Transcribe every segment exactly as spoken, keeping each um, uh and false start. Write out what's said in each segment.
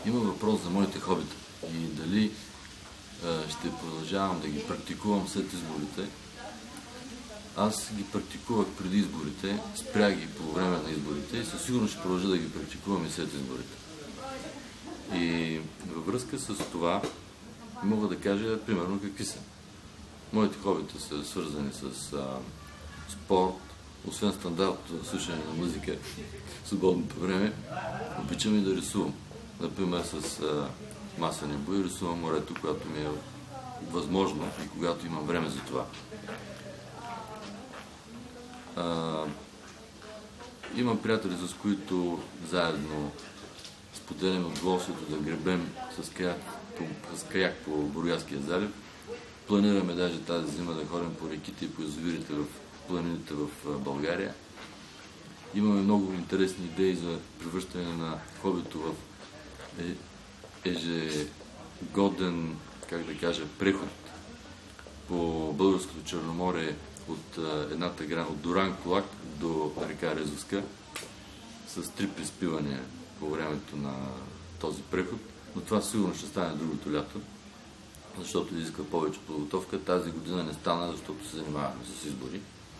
Има въпрос за моите хобита и дали е, ще продължавам да ги практикувам след изборите. Аз ги практикувах преди изборите, спрях ги по време на изборите и със сигурност ще продължа да ги практикувам и след изборите. И във връзка с това мога да кажа примерно какви са. Моите хобита са свързани с а, спорт, освен стандартното слушане на музика в свободното време, обичам и да рисувам. Например, с а, масени бои рисувам морето, когато ми е възможно и когато имам време за това. А, имам приятели, с които заедно споделяме удоволствието да гребем с каяк по, с каяк по Бургаския залив. Планираме даже тази зима да ходим по реките и по язовирите в планините в България. Имаме много интересни идеи за превръщане на хобито в ежегоден, как да кажа, преход по българското Черноморие от едната грана, от Дуран-Кулак до река Резовска, с три приспивания по времето на този преход. Но това сигурно ще стане другото лято, защото изисква повече подготовка. Тази година не стана, защото се занимаваме с избори.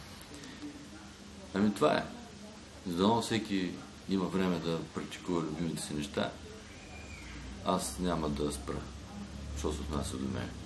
Ами това е. Задано всеки има време да практикува любимите си неща. Аз няма да спра, що се отнася до мен.